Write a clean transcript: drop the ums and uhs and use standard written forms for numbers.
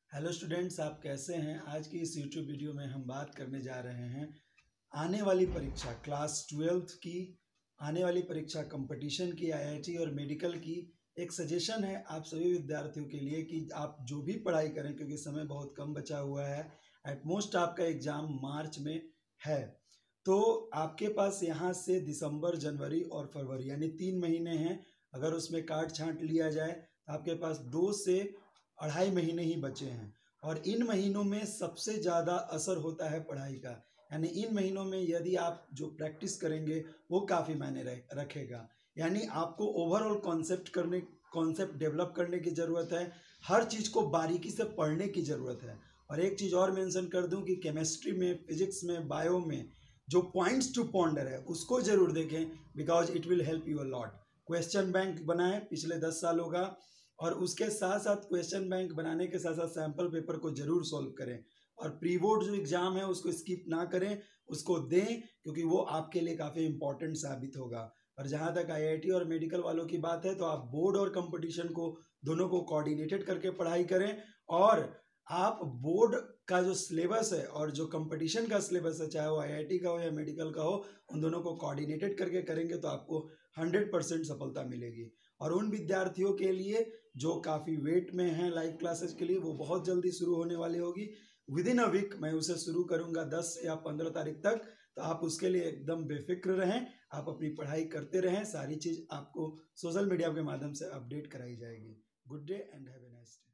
Hello students, आप कैसे हैं। आज की इस यूट्यूब वीडियो में हम बात करने जा रहे हैं आने वाली परीक्षा क्लास 12th की आने वाली परीक्षा कंपटीशन की, आईआईटी और मेडिकल की। एक सजेशन है आप सभी विद्यार्थियों के लिए कि आप जो भी पढ़ाई करें, क्योंकि समय बहुत कम बचा हुआ है। एट मोस्ट आपका एग्ज़ाम मार्च में है, तो आपके पास यहाँ से दिसंबर, जनवरी और फरवरी यानी 3 महीने हैं। अगर उसमें काट छांट लिया जाए तो आपके पास 2 से 2.5 महीने ही बचे हैं। और इन महीनों में सबसे ज़्यादा असर होता है पढ़ाई का, यानी इन महीनों में यदि आप जो प्रैक्टिस करेंगे वो काफ़ी मायने रखेगा। यानी आपको ओवरऑल कॉन्सेप्ट डेवलप करने की ज़रूरत है। हर चीज़ को बारीकी से पढ़ने की ज़रूरत है। और एक चीज़ और मेंशन कर दूं कि केमिस्ट्री में, फिजिक्स में, बायो में जो पॉइंट्स टू पॉन्डर है उसको ज़रूर देखें, because it will help you a lot. Question bank बनाएं पिछले 10 सालों का, और उसके साथ साथ क्वेश्चन बैंक बनाने के साथ साथ सैम्पल पेपर को जरूर सॉल्व करें। और प्री बोर्ड जो एग्जाम है उसको स्किप ना करें, उसको दें, क्योंकि वो आपके लिए काफ़ी इंपॉर्टेंट साबित होगा। और जहाँ तक आईआईटी और मेडिकल वालों की बात है, तो आप बोर्ड और कंपटीशन को दोनों को कोऑर्डिनेटेड करके पढ़ाई करें। और आप बोर्ड का जो सिलेबस है और जो कंपटीशन का सिलेबस है, चाहे वो आईआईटी का हो या मेडिकल का हो, उन दोनों को कोऑर्डिनेटेड करके करेंगे तो आपको 100% सफलता मिलेगी। और उन विद्यार्थियों के लिए जो काफ़ी वेट में हैं लाइव क्लासेस के लिए, वो बहुत जल्दी शुरू होने वाली होगी। विद इन अ वीक मैं उसे शुरू करूंगा, 10 या 15 तारीख तक। तो आप उसके लिए एकदम बेफिक्र रहें, आप अपनी पढ़ाई करते रहें। सारी चीज़ आपको सोशल मीडिया के माध्यम से अपडेट कराई जाएगी। Good day and have a nice day.